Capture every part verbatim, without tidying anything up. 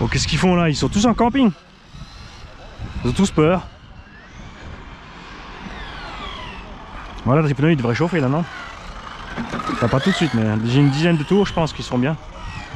Bon, qu'est-ce qu'ils font là? Ils sont tous en camping. Ils ont tous peur. Voilà, tes pneus ils devraient chauffer là, non? Enfin, pas tout de suite, mais j'ai une dizaine de tours, je pense qu'ils seront bien.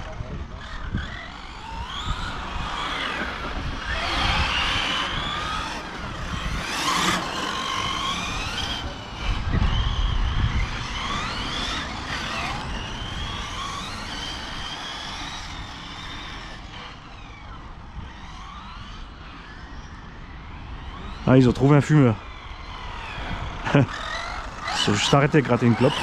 Ah, ils ont trouvé un fumeur. Ils sont juste arrêtés de gratter une clope.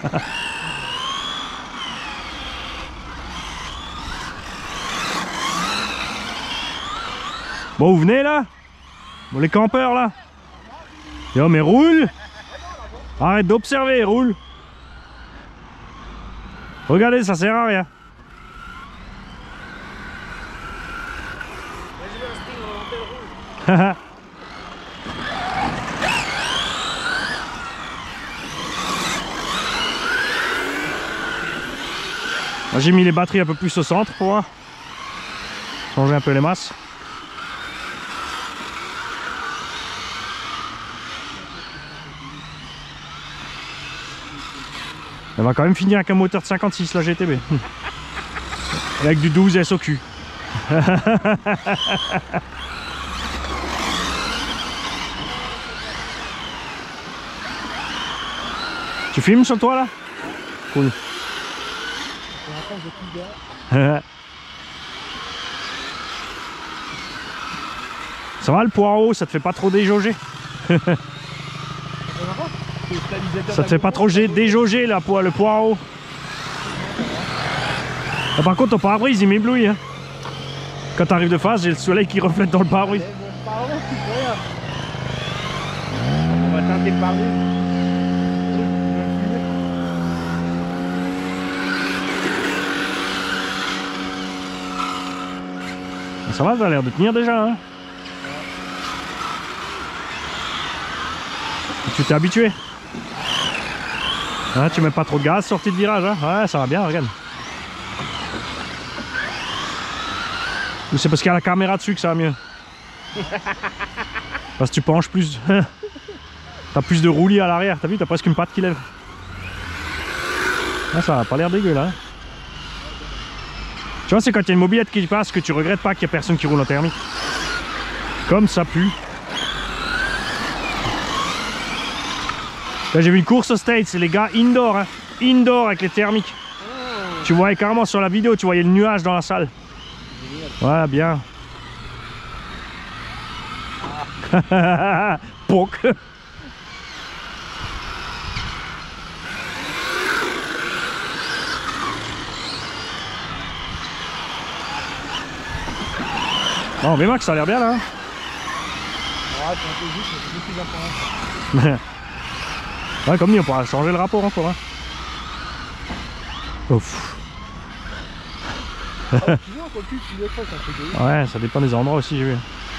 Bon, vous venez là? Bon, les campeurs là? Yo, mais roule! Arrête d'observer, roule! Regardez, ça sert à rien. J'ai mis les batteries un peu plus au centre pour voir. Changer un peu les masses. Elle va quand même finir avec un moteur de cinquante-six la G T B. Avec du douze S O Q. Tu filmes sur toi là? Cool. Ça va le poireau, ça te fait pas trop déjauger? Ça te fait pas trop déjauger la poids, le poireau? Ah, par contre ton pare-brise il m'éblouit hein. Quand tu arrives de face, j'ai le soleil qui reflète dans le pare-brise. On va teinter le pare-brise. Ça va, ça a l'air de tenir déjà hein. Tu t'es habitué hein, tu mets pas trop de gaz sortie de virage hein. Ouais, ça va bien, regarde. Ou c'est parce qu'il y a la caméra dessus que ça va mieux? Parce que tu penches plus. T'as plus de roulis à l'arrière, t'as vu, t'as presque une patte qui lève. Ah, ça a pas l'air dégueu là. Tu vois, c'est quand il y a une mobilette qui passe que tu regrettes pas qu'il y ait personne qui roule en thermique. Comme ça pue. Là j'ai vu une course aux States, c'est les gars indoor, hein. Indoor avec les thermiques. Oh. Tu voyais carrément sur la vidéo, tu voyais le nuage dans la salle. Ouais, bien. Ah. Poc. Non, mais Max, ça a l'air bien là. Ouais, c'est juste, c'est beaucoup plus important. Ouais, comme dit, on pourra changer le rapport encore. Hein. Ouf. Ouais, ça dépend des endroits aussi, j'ai vu.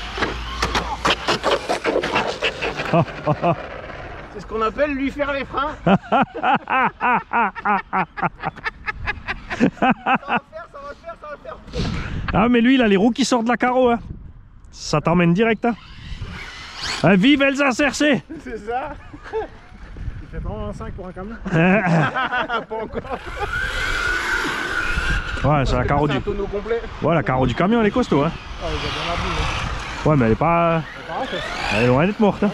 C'est ce qu'on appelle lui faire les freins. Ça va le faire, ça va le faire, ça va le faire. Ah, mais lui, il a les roues qui sortent de la carreau. Hein. Ça t'emmène direct. Hein. Ah, vive Elsa Cercé. C'est ça. Il fait vraiment un cinq pour un camion. Pas encore. Ouais, c'est la carreau du... Ouais, la carreau du camion, elle est costaud. Hein. Ah, il a bien la boue, hein. Ouais, mais elle est pas... Elle est loin d'être morte. Hein.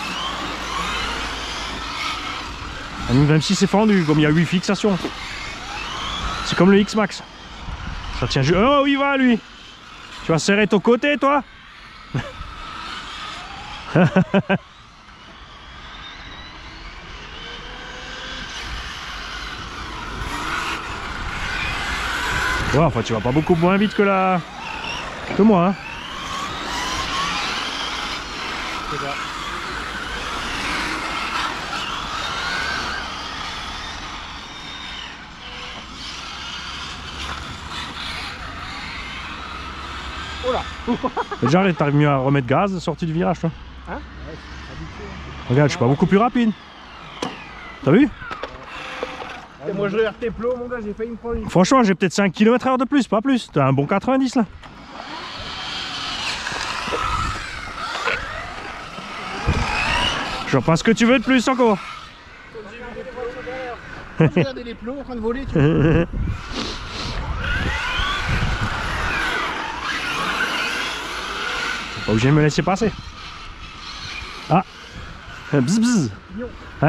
Même si c'est fendu, comme il y a huit fixations. C'est comme le X-Max. Ça tient juste... Oh, il va lui. Tu vas serrer ton côté, toi. Ouais, enfin, tu vas pas beaucoup moins vite que la... que moi. Hein. C'est ça. Oh là. Déjà, t'arrives mieux à remettre gaz sortie du virage, toi. Hein? Ouais, c'est habitué. Regarde, je suis pas beaucoup plus rapide. T'as vu? Et moi je regarde tes plots, mon gars, j'ai failli me prendre une... Franchement, j'ai peut-être cinq kilomètres heure de plus, pas plus. T'as un bon quatre-vingt-dix là. Je vois pas ce que tu veux de plus encore. Regardez les plots en train de voler, tu vois. Pas obligé de me laisser passer. Ah, bzz bzz. Ouais.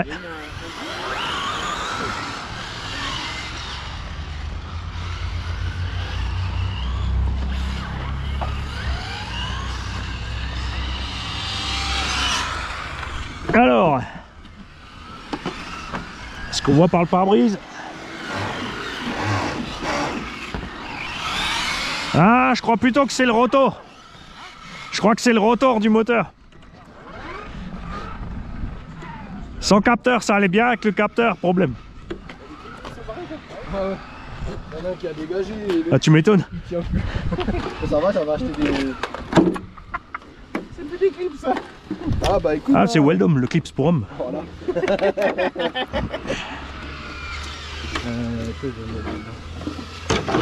Alors, est-ce qu'on voit par le pare-brise? Ah, je crois plutôt que c'est le rotor. Je crois que c'est le rotor du moteur. Sans capteur, ça allait bien. Avec le capteur, problème. Ah ouais. Il y en a un qui a dégagé. Ah, tu m'étonnes. Il tient plus. Ça va, ça va acheter des. C'est plus des clips ça. Ah bah écoute. Ah, c'est Weldom, le clips pour homme. Voilà. euh, que je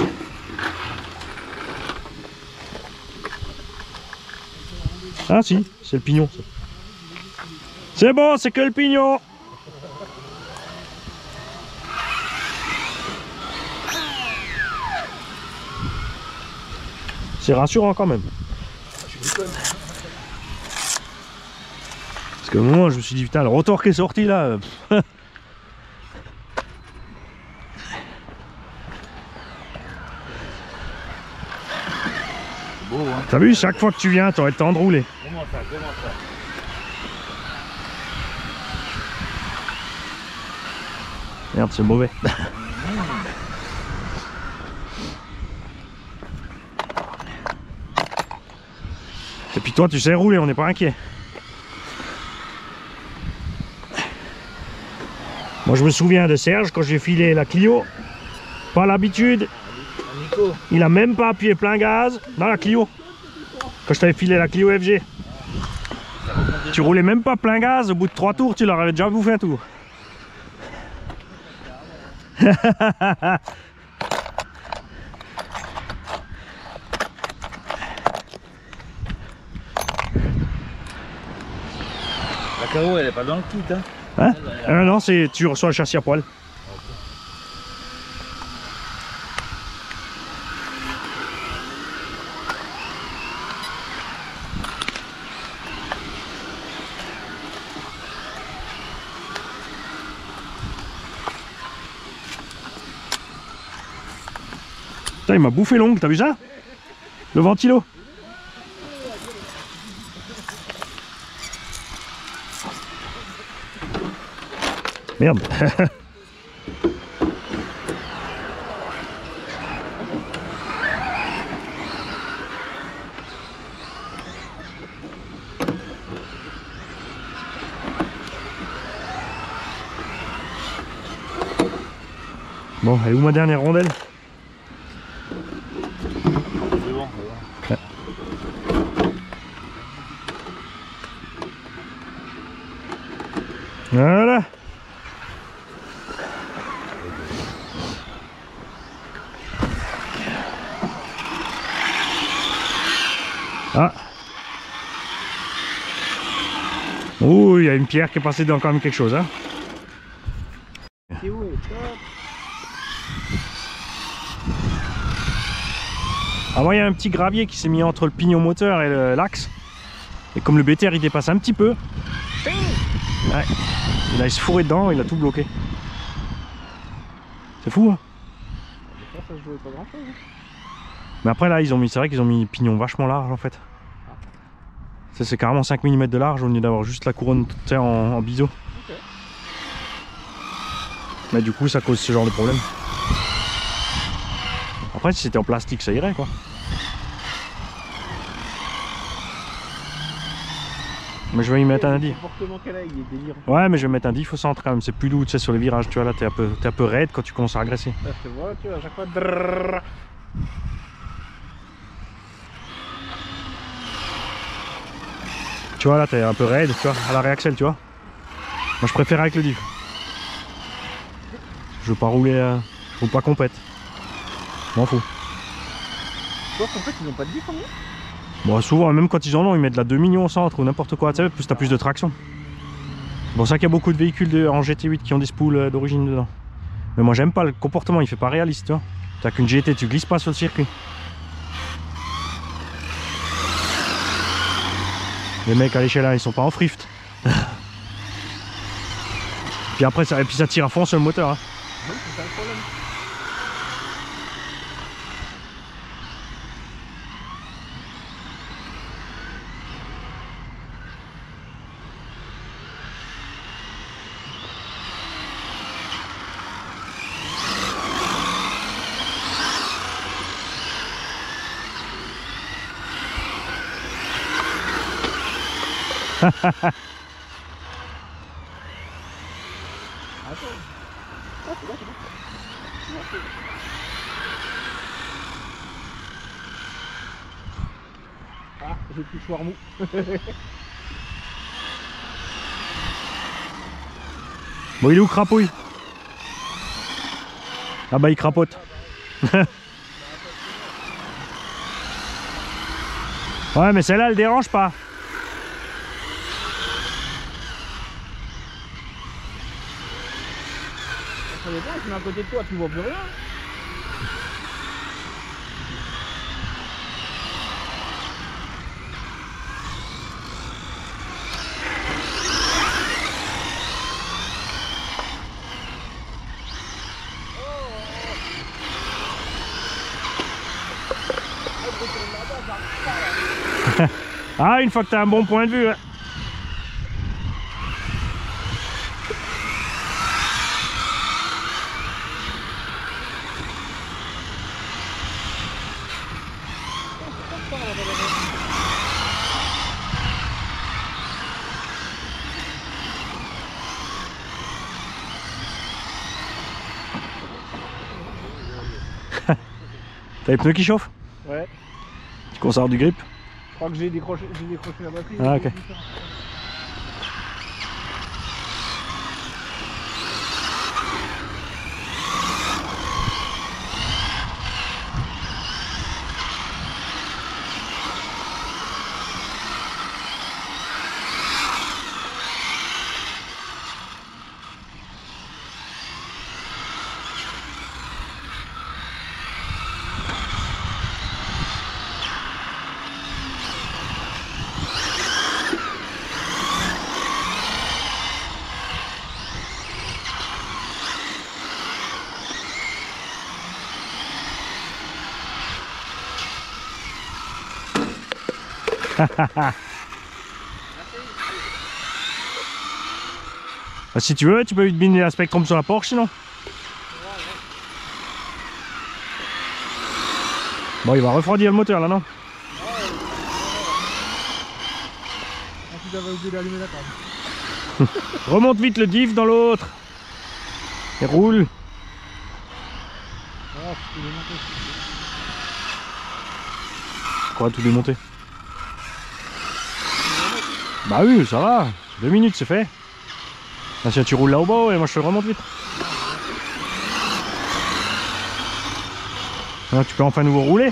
Ah si, c'est le pignon. C'est bon, c'est que le pignon. C'est rassurant quand même. Parce qu'au moment je me suis dit putain le rotor qui est sorti là. beau, hein. T'as vu, chaque fois que tu viens, t'aurais le temps de rouler. Comment ça, comment ça? Merde, c'est mauvais. Et puis toi, tu sais rouler, on n'est pas inquiet. Moi, je me souviens de Serge quand j'ai filé la Clio. Pas l'habitude. Il a même pas appuyé plein gaz dans la Clio. Quand je t'avais filé la Clio F G. Tu roulais même pas plein gaz, au bout de trois tours, tu leur avais déjà bouffé un tour. La K O elle est pas dans le kit hein. Hein? Euh, non, c'est tu reçois le châssis à poil. Putain, il m'a bouffé l'ongle, t'as vu ça? Le ventilo. Merde. Bon, elle est où ma dernière rondelle? C'est bon, c'est bon. Voilà. Ah. Oh, il y a une pierre qui est passée dans quand même quelque chose, hein. C'est où? Ah, moi, il y a un petit gravier qui s'est mis entre le pignon moteur et l'axe. Et comme le B T R il dépasse un petit peu, ouais, il a se fourré dedans, il a tout bloqué. C'est fou, hein. Ça se jouait pas grand chose. Mais après là, ils ont mis, c'est vrai qu'ils ont mis pignon vachement large en fait. Ça c'est carrément cinq millimètres de large au lieu d'avoir juste la couronne en, en biseau. Okay. Mais du coup ça cause ce genre de problème. Après si c'était en plastique ça irait quoi. Mais je vais y mettre un diff. Ouais mais je vais mettre un diff au centre quand même, c'est plus doux tu sais sur les virages, tu vois là t'es un peu, t'es un peu raide quand tu commences à agresser. Là, je te vois, tu vois à chaque fois. Drrr. Tu vois là t'es un peu raide, tu vois, à la réaxel tu vois. Moi je préfère avec le diff. Je veux pas rouler, euh, je roule pas compète. M'en fous. Toi en fait ils ont pas de diff en gros? Bon souvent même quand ils en ont ils mettent de la deux millions au centre ou n'importe quoi, tu sais, plus t'as plus de traction. C'est pour ça qu'il y a beaucoup de véhicules de, en G T huit qui ont des spools d'origine dedans. Mais moi j'aime pas le comportement, il fait pas réaliste. Tu as qu'une G T, tu glisses pas sur le circuit. Les mecs à l'échelle ils sont pas en frift. Puis après ça, et puis ça tire à fond sur le moteur. Hein. Oui, c'est ça le problème. Attends. Ah, c'est bon, c'est bon. Ah, j'ai plus le choix mou. Bon, il est où crapouille? Ah bah il crapote. Ouais mais celle-là elle dérange pas. Ça dépend, je mets à côté de toi, tu vois plus rien. Ah, une fois que tu as un bon point de vue. Hein. T'as les pneus qui chauffent? Ouais. Tu conserves du grip? Je crois que j'ai décroché, j'ai décroché la batterie. Ah ok. Bah, si tu veux, tu peux lui biner la Spectrum sur la Porsche sinon. Bon, il va refroidir le moteur là, non? Tu avais oublié d'allumer la table. Remonte vite le diff dans l'autre. Et roule. Oh, il est monté. Quoi, tout démonter? Bah oui, ça va. Deux minutes, c'est fait. Ah, si tu roules là au bas et moi je te remonte vite. Ah, tu peux enfin nouveau rouler.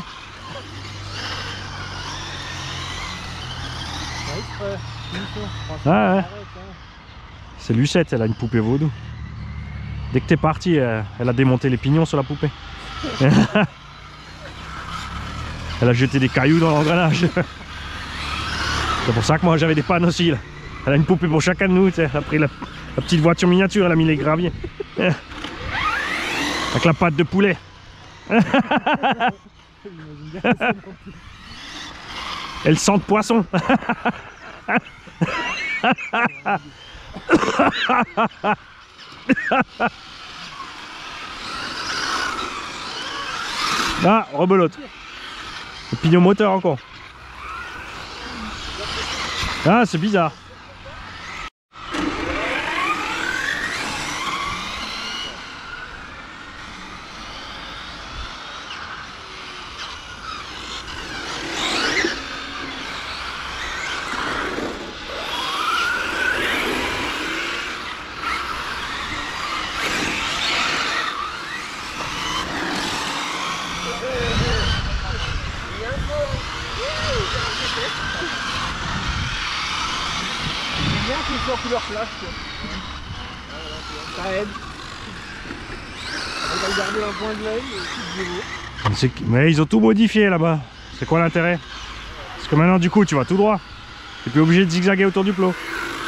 Ah ouais. C'est Lucette, elle a une poupée vaudou. Dès que t'es parti, elle a démonté les pignons sur la poupée. Elle a jeté des cailloux dans l'engrenage. C'est pour ça que moi j'avais des pannes aussi là. Elle a une poupée pour chacun de nous, elle a pris la, la petite voiture miniature, elle a mis les graviers. Avec la patte de poulet. Elle sent de poisson. Ah, rebelote. Le pignon moteur encore. Ah, c'est bizarre. bien qu'ils soient en couleur flash. Quoi. Ça aide. On va garder un point de l'œil et tout. Mais ils ont tout modifié là-bas. C'est quoi l'intérêt? Parce que maintenant du coup tu vas tout droit. T'es plus obligé de zigzaguer autour du plot.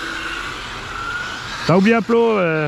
T'as oublié un plot euh...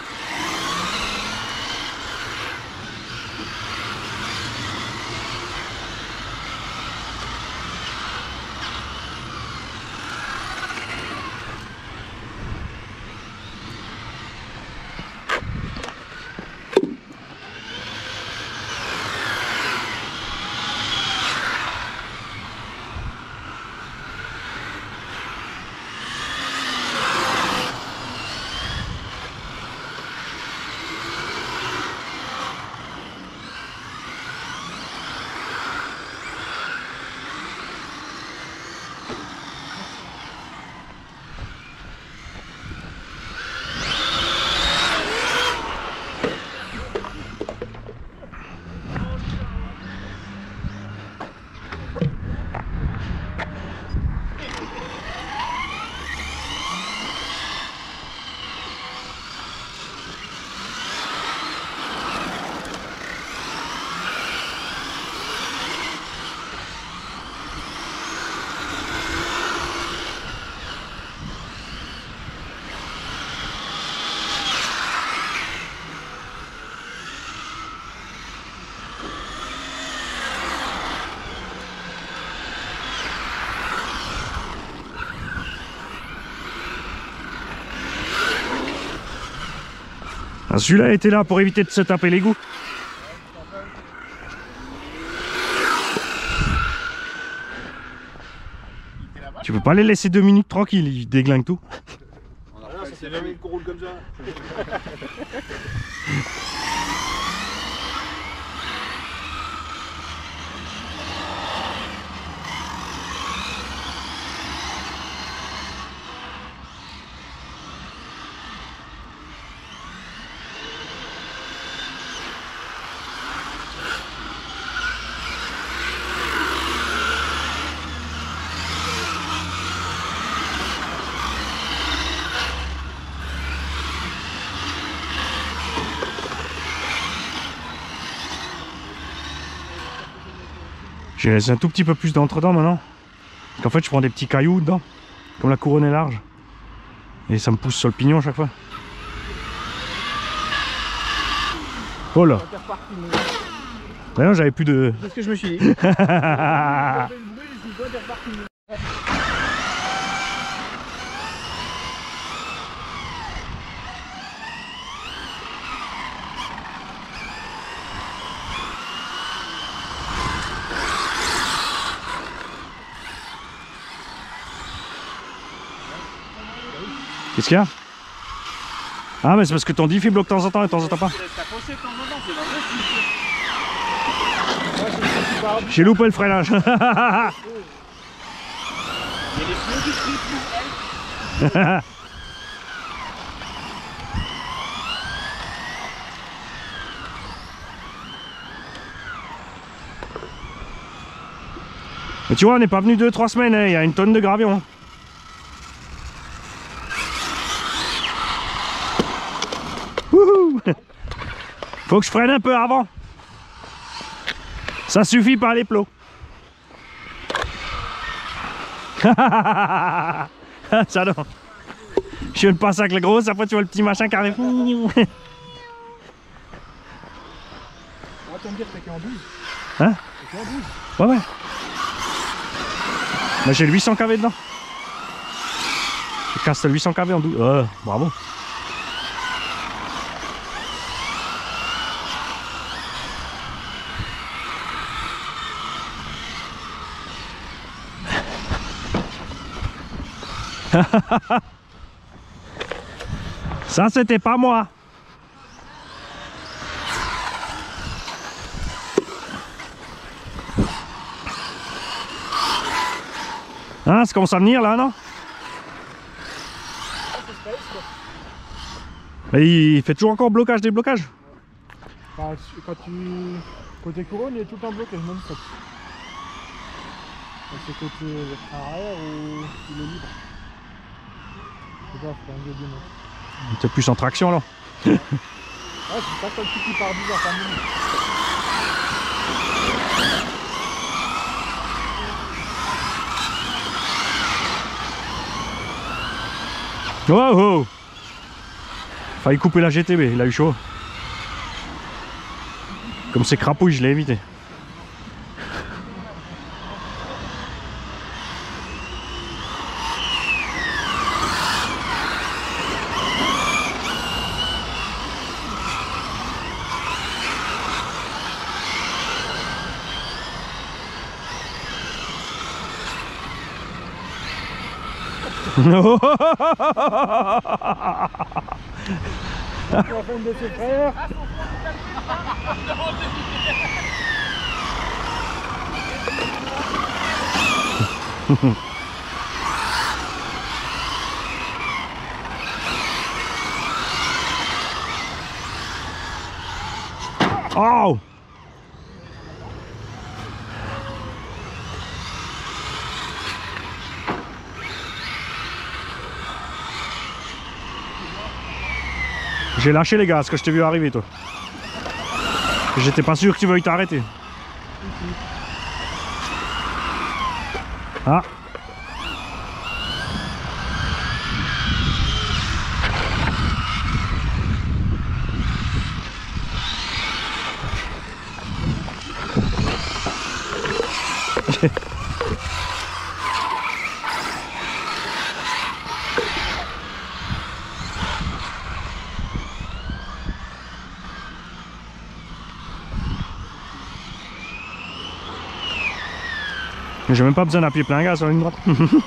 Ah, celui-là était là pour éviter de se taper l'égout. Tu peux pas les laisser deux minutes tranquilles, ils déglinguent tout. On a rien, ça c'est jamais qu'on roule comme ça. J'ai laissé un tout petit peu plus d'entre-dents maintenant. Parce qu'en fait je prends des petits cailloux dedans. Comme la couronne est large. Et ça me pousse sur le pignon à chaque fois. Oh là. D'ailleurs j'avais plus de... C'est ce que je me suis dit. Qu'est-ce qu'il y a? Ah mais c'est parce que ton diff il bloque de temps en temps et de temps en temps pas. J'ai loupé le freinage. Mais tu vois on n'est pas venu deux trois semaines, il hein, y a une tonne de gravion. Hein. Faut que je freine un peu avant. Ça suffit pas les plots. Ça non. Je viens de passer avec le gros, après tu vois le petit machin qui arrive. On va te dire que t'es qu'en douze. Hein? T'es qu'en douze. Ouais ouais. Bah, j'ai le huit cents kilomètres dedans. Je casse le huit cents kilomètres en douze. Euh, bravo. Ça c'était pas moi. Hein, ça commence à venir là, non? Mais il fait toujours encore blocage, déblocage. Enfin, quand tu... Côté couronne, il est tout le temps bloqué, même ça. C'est côté arrière ou il est libre. T'es plus en traction là. Ouais, c'est pas comme si tu pars dix heures par minute. Oh oh! Failli couper la G T B, il a eu chaud. Comme c'est crapouille, je l'ai évité. La femme de ses frères. Oh! J'ai lâché les gaz quand je t'ai vu arriver toi. J'étais pas sûr que tu veuilles t'arrêter. Ah. J'ai même pas besoin d'appuyer plein gaz sur la ligne droite.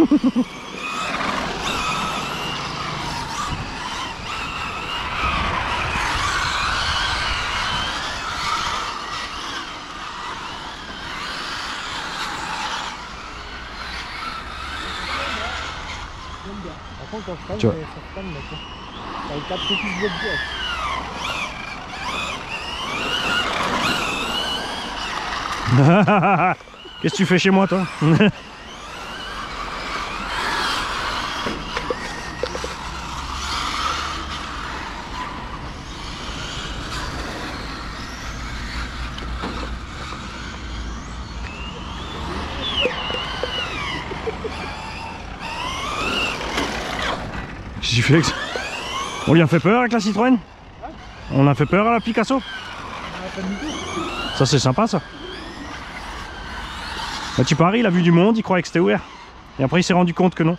Par contre, quand je freine, Tu vois. ça freine, mec. T'as le quatre focus bloc direct. Qu'est-ce que tu fais chez moi toi? J'ai fait... On lui a fait peur avec la Citroën? On a fait peur à la Picasso? Ça c'est sympa ça. Bah, tu paries, il a vu du monde, il croyait que c'était ouvert. Et après il s'est rendu compte que non.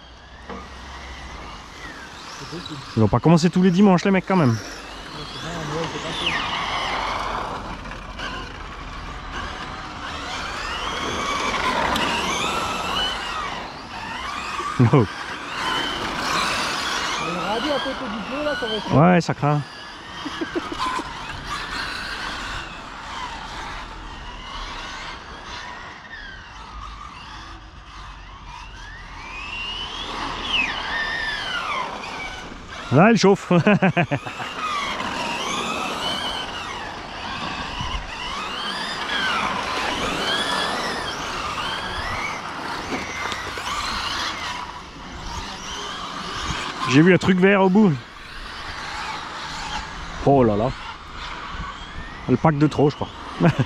Ils vont pas commencer tous les dimanches les mecs quand même. No. Ouais, ça craint. Là, elle chauffe. J'ai vu un truc vert au bout. Oh là là. Le pack de trop, je crois.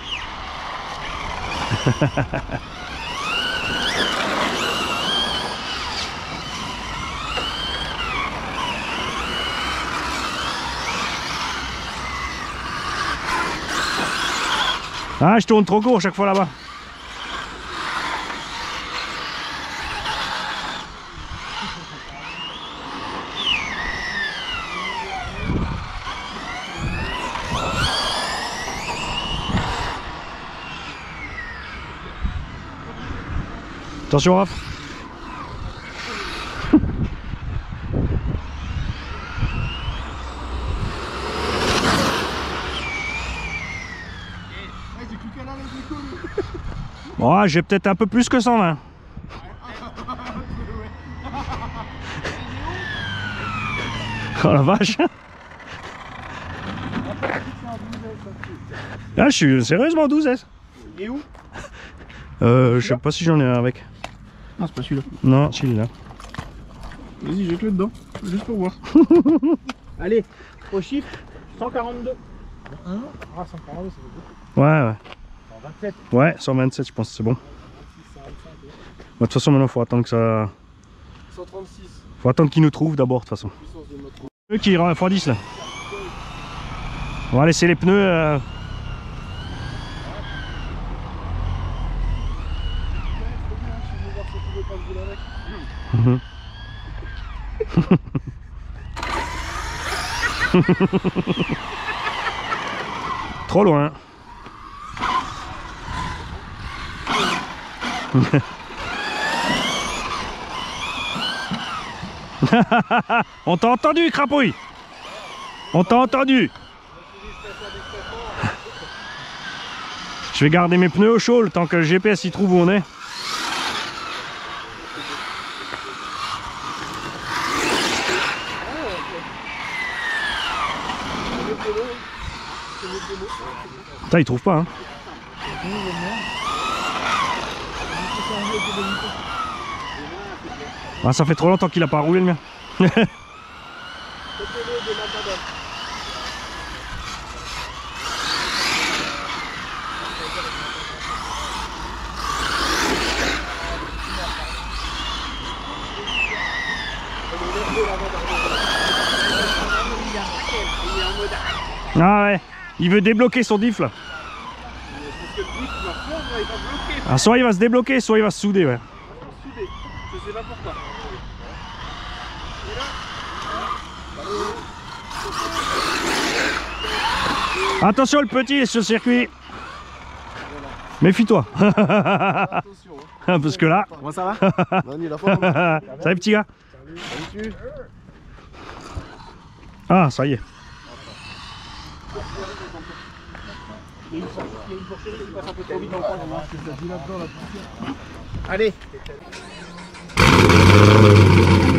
Ah, je tourne trop court chaque fois là-bas. Attention, Raph. Bon, j'ai peut-être un peu plus que cent vingt. Oh la vache. Ah, je suis sérieusement douze S. Et où? Euh, je sais pas si j'en ai un avec. Non, c'est pas celui-là. Non, celui-là. Vas-y, jette-le dedans, juste pour voir. Allez, au chiffre, cent quarante-deux. Hein? Ah, cent quarante-deux, c'est beaucoup. Ouais, ouais. cent vingt-sept. Ouais, cent vingt-sept, je pense que c'est bon. De toute façon, maintenant, faut attendre que ça... cent trente-six. Faut attendre qu'ils nous trouvent d'abord, de toute façon. Pneus qui refroidissent là. On va laisser les pneus... Euh... Mmh. Trop loin. On t'a entendu, crapouille. On t'a entendu. Je vais garder mes pneus au chaud le temps que le G P S y trouve où on est. Putain, il trouve pas, hein. Ah, ça fait trop longtemps qu'il a pas roulé le mien. Ah ouais, il veut débloquer son diff là. Ah, soit il va se débloquer, soit il va se souder, ouais. Je sais pas pourquoi. Attention, le petit est sur le circuit. Méfie-toi. Attention. Parce que là... Comment ça va? Manu, la forme. Salut petit gars. Salut. Ah, ça y est. Allez.